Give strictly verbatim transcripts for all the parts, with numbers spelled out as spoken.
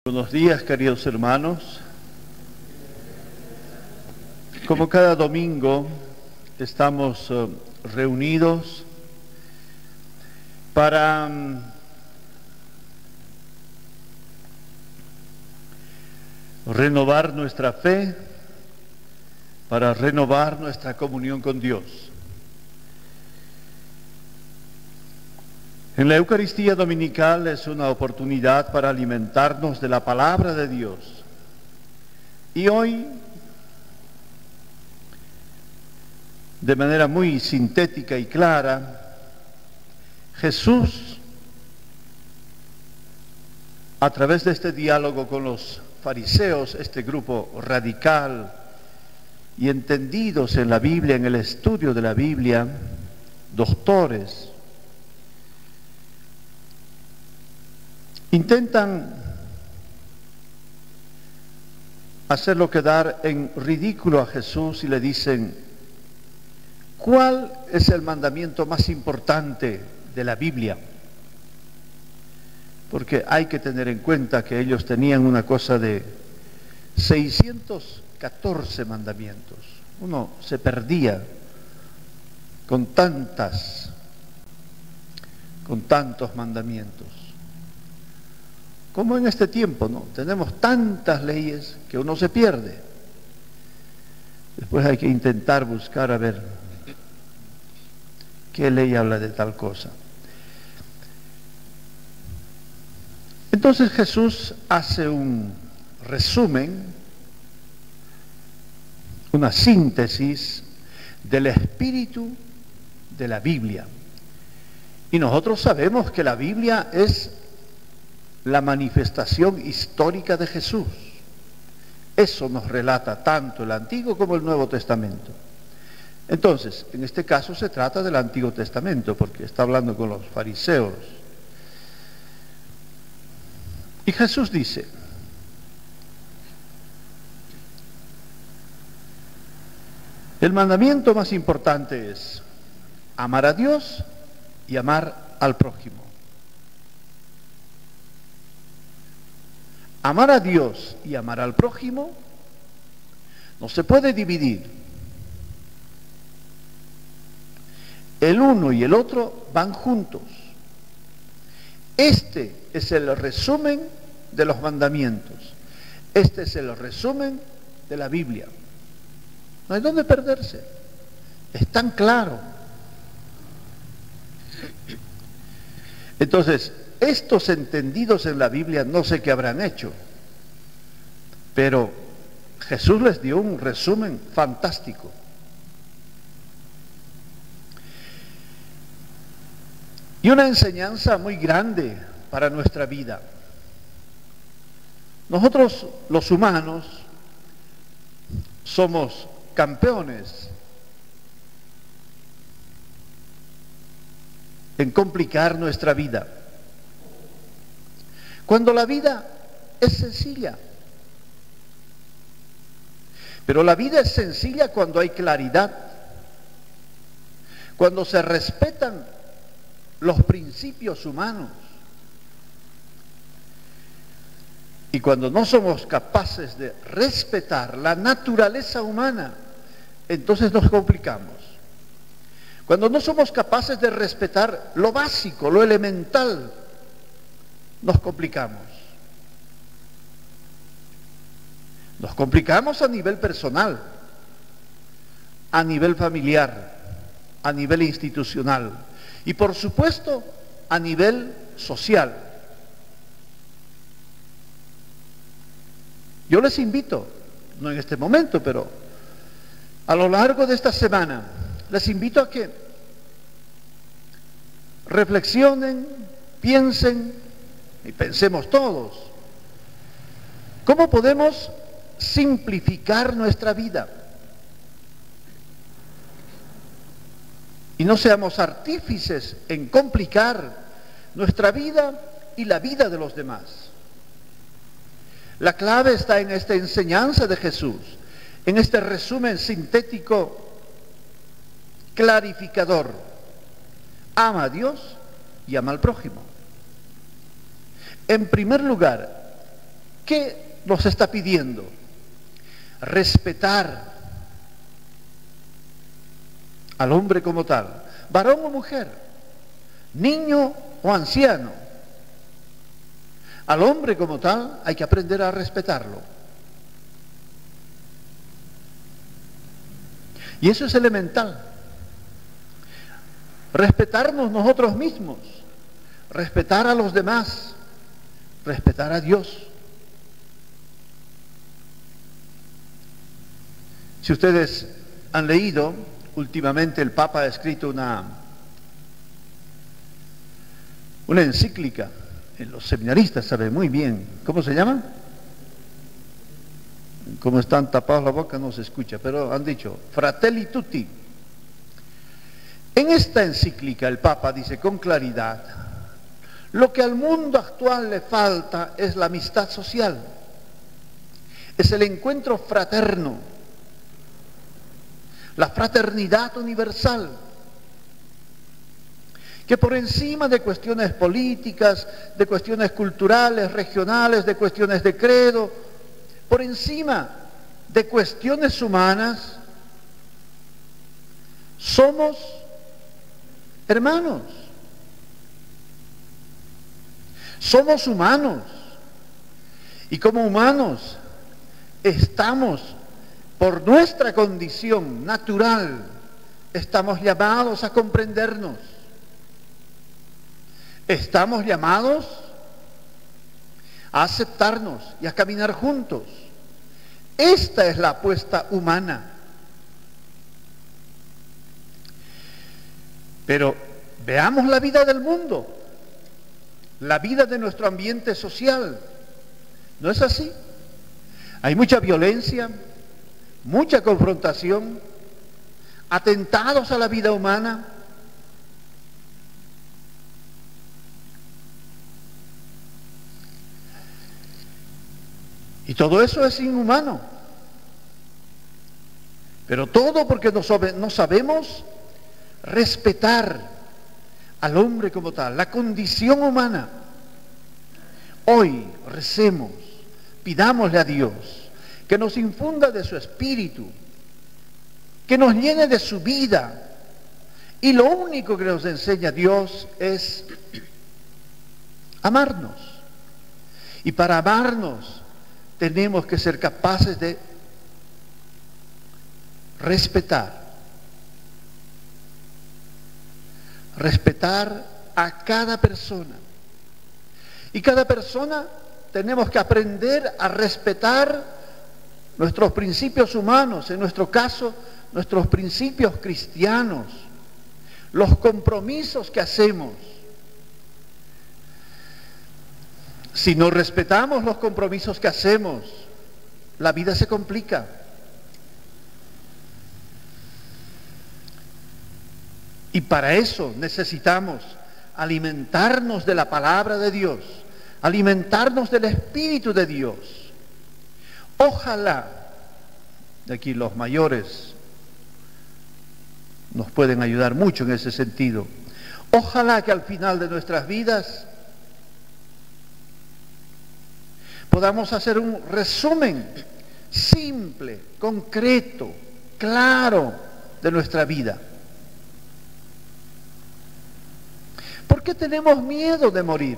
Buenos días, queridos hermanos. Como cada domingo estamos uh, reunidos para um, renovar nuestra fe, para renovar nuestra comunión con Dios. En la Eucaristía Dominical es una oportunidad para alimentarnos de la palabra de Dios. Y hoy, de manera muy sintética y clara, Jesús, a través de este diálogo con los fariseos, este grupo radical y entendidos en la Biblia, en el estudio de la Biblia, doctores, intentan hacerlo quedar en ridículo a Jesús y le dicen: ¿cuál es el mandamiento más importante de la Biblia? Porque hay que tener en cuenta que ellos tenían una cosa de seiscientos catorce mandamientos. Uno se perdía con tantas, con tantos mandamientos. Como en este tiempo, ¿no? Tenemos tantas leyes que uno se pierde. Después hay que intentar buscar a ver qué ley habla de tal cosa. Entonces Jesús hace un resumen, una síntesis del espíritu de la Biblia. Y nosotros sabemos que la Biblia es la manifestación histórica de Jesús. Eso nos relata tanto el Antiguo como el Nuevo Testamento. Entonces, en este caso se trata del Antiguo Testamento, porque está hablando con los fariseos. Y Jesús dice: el mandamiento más importante es amar a Dios y amar al prójimo. Amar a Dios y amar al prójimo no se puede dividir. El uno y el otro van juntos. Este es el resumen de los mandamientos. Este es el resumen de la Biblia. No hay dónde perderse. Es tan claro. Entonces, estos entendidos en la Biblia no sé qué habrán hecho, pero Jesús les dio un resumen fantástico. Y una enseñanza muy grande para nuestra vida. Nosotros, los humanos, somos campeones en complicar nuestra vida, cuando la vida es sencilla. Pero la vida es sencilla cuando hay claridad, cuando se respetan los principios humanos. Y cuando no somos capaces de respetar la naturaleza humana, entonces nos complicamos. Cuando no somos capaces de respetar lo básico, lo elemental, nos complicamos. Nos complicamos a nivel personal, a nivel familiar, a nivel institucional y por supuesto a nivel social. Yo les invito, no en este momento, pero a lo largo de esta semana, les invito a que reflexionen, piensen, y pensemos todos, ¿cómo podemos simplificar nuestra vida? Y no seamos artífices en complicar nuestra vida y la vida de los demás. La clave está en esta enseñanza de Jesús, en este resumen sintético, clarificador. Ama a Dios y ama al prójimo. En primer lugar, ¿Qué nos está pidiendo? Respetar al hombre como tal, varón o mujer, niño o anciano. Al hombre como tal hay que aprender a respetarlo. Y eso es elemental. Respetarnos nosotros mismos, respetar a los demás, respetar a Dios. Si ustedes han leído, últimamente el Papa ha escrito una, una encíclica, los seminaristas saben muy bien, ¿cómo se llama? Como están tapados la boca no se escucha, pero han dicho, Fratelli Tutti. En esta encíclica el Papa dice con claridad, lo que al mundo actual le falta es la amistad social, es el encuentro fraterno, la fraternidad universal, que por encima de cuestiones políticas, de cuestiones culturales, regionales, de cuestiones de credo, por encima de cuestiones humanas, somos hermanos, somos humanos, y como humanos estamos, por nuestra condición natural, estamos llamados a comprendernos, estamos llamados a aceptarnos y a caminar juntos. Esta es la apuesta humana. Pero veamos la vida del mundo, la vida de nuestro ambiente social. ¿No es así? Hay mucha violencia, mucha confrontación, atentados a la vida humana. Y todo eso es inhumano. Pero todo porque no, no sabemos respetar al hombre como tal, la condición humana. Hoy recemos, pidámosle a Dios que nos infunda de su espíritu, que nos llene de su vida. Y lo único que nos enseña Dios es amarnos. Y para amarnos tenemos que ser capaces de respetar. Respetar a cada persona. Y cada persona tenemos que aprender a respetar nuestros principios humanos, en nuestro caso, nuestros principios cristianos, los compromisos que hacemos. Si no respetamos los compromisos que hacemos, la vida se complica. Y para eso necesitamos alimentarnos de la palabra de Dios, alimentarnos del Espíritu de Dios. Ojalá, de aquí los mayores nos pueden ayudar mucho en ese sentido, ojalá que al final de nuestras vidas podamos hacer un resumen simple, concreto, claro de nuestra vida. ¿Por qué tenemos miedo de morir?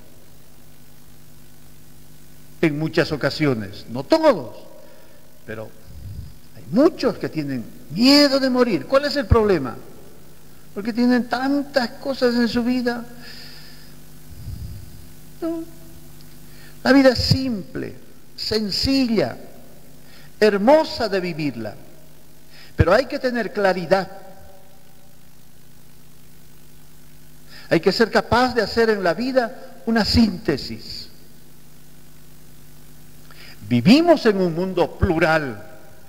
En muchas ocasiones, no todos, pero hay muchos que tienen miedo de morir. ¿Cuál es el problema? Porque tienen tantas cosas en su vida. No. La vida es simple, sencilla, hermosa de vivirla, pero hay que tener claridad. Hay que ser capaz de hacer en la vida una síntesis. Vivimos en un mundo plural,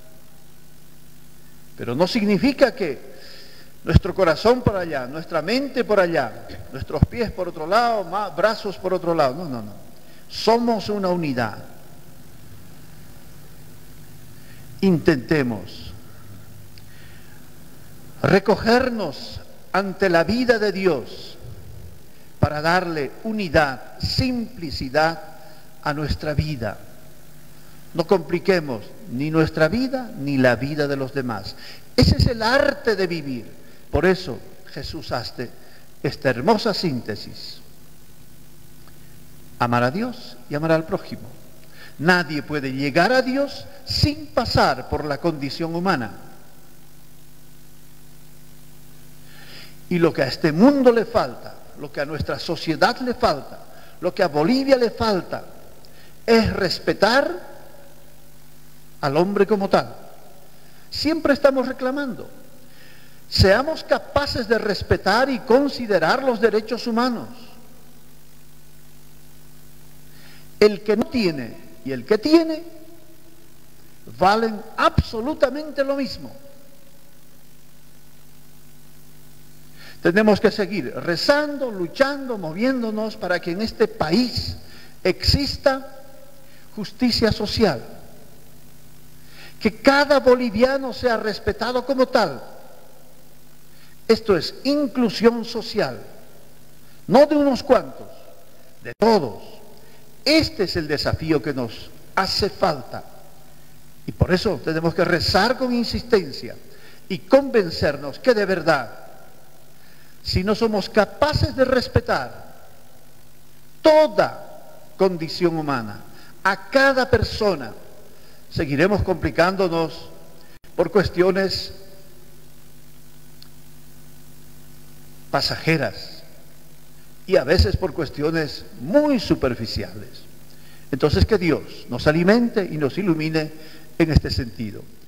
pero no significa que nuestro corazón por allá, nuestra mente por allá, nuestros pies por otro lado, brazos por otro lado. No, no, no. Somos una unidad. Intentemos recogernos ante la vida de Dios para darle unidad, simplicidad a nuestra vida. No compliquemos ni nuestra vida ni la vida de los demás. Ese es el arte de vivir. Por eso Jesús hace esta hermosa síntesis. Amar a Dios y amar al prójimo. Nadie puede llegar a Dios sin pasar por la condición humana. Y lo que a este mundo le falta, lo que a nuestra sociedad le falta, lo que a Bolivia le falta, es respetar al hombre como tal. Siempre estamos reclamando. Seamos capaces de respetar y considerar los derechos humanos. El que no tiene y el que tiene valen absolutamente lo mismo. Tenemos que seguir rezando, luchando, moviéndonos para que en este país exista justicia social. Que cada boliviano sea respetado como tal. Esto es inclusión social, no de unos cuantos, de todos. Este es el desafío que nos hace falta. Y por eso tenemos que rezar con insistencia y convencernos que de verdad, si no somos capaces de respetar toda condición humana, a cada persona, seguiremos complicándonos por cuestiones pasajeras y a veces por cuestiones muy superficiales. Entonces que Dios nos alimente y nos ilumine en este sentido.